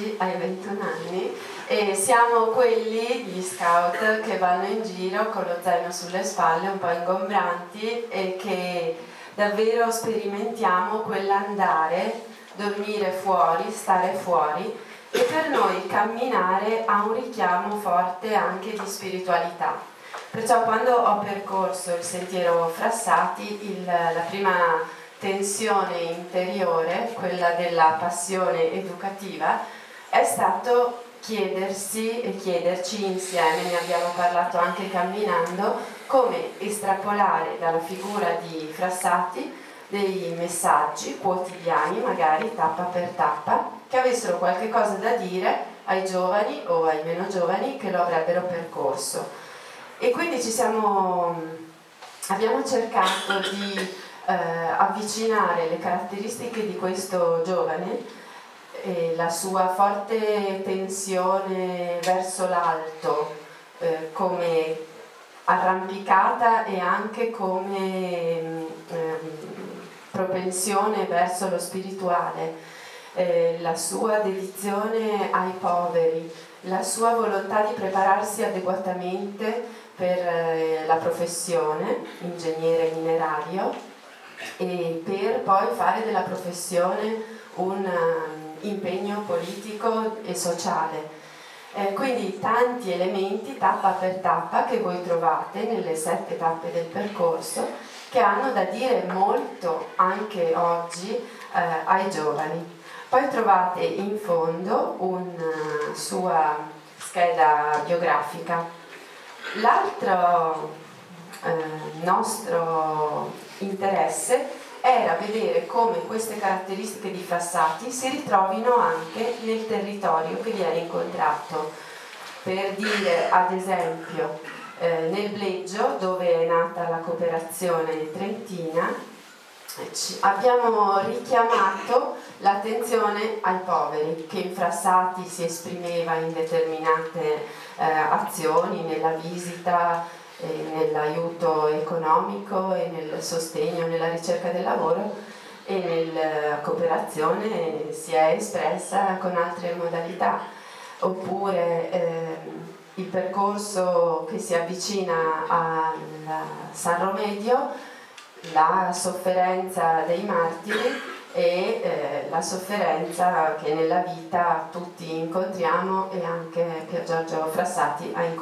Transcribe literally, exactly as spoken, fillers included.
oggi hai ventuno anni e siamo quelli, gli scout, che vanno in giro con lo zaino sulle spalle un po' ingombranti e che davvero sperimentiamo quell'andare, dormire fuori, stare fuori, e per noi camminare ha un richiamo forte anche di spiritualità. Perciò quando ho percorso il sentiero Frassati, il, la prima tensione interiore, quella della passione educativa, è stato chiedersi e chiederci insieme, ne abbiamo parlato anche camminando, come estrapolare dalla figura di Frassati dei messaggi quotidiani, magari tappa per tappa, che avessero qualche cosa da dire ai giovani o ai meno giovani che lo avrebbero percorso. E quindi ci siamo, abbiamo cercato di eh, avvicinare le caratteristiche di questo giovane, e la sua forte tensione verso l'alto, eh, come arrampicata e anche come eh, propensione verso lo spirituale, eh, la sua dedizione ai poveri, la sua volontà di prepararsi adeguatamente per eh, la professione, ingegnere minerario, e per poi fare della professione un um, impegno politico e sociale. Eh, quindi tanti elementi tappa per tappa che voi trovate nelle sette tappe del percorso, che hanno da dire molto anche oggi eh, ai giovani. Poi trovate in fondo una sua scheda biografica. L'altro eh, nostro interesse era vedere come queste caratteristiche di Frassati si ritrovino anche nel territorio che viene incontrato. Per dire, ad esempio, eh, nel Bleggio, dove è nata la cooperazione trentina, abbiamo richiamato l'attenzione ai poveri, che in Frassati si esprimeva in determinate eh, azioni, nella visita, nell'aiuto economico e nel sostegno, nella ricerca del lavoro, e nella cooperazione si è espressa con altre modalità. Oppure eh, il percorso che si avvicina a San Romedio, la sofferenza dei martiri e eh, la sofferenza che nella vita tutti incontriamo e anche Pier Giorgio Frassati ha incontrato.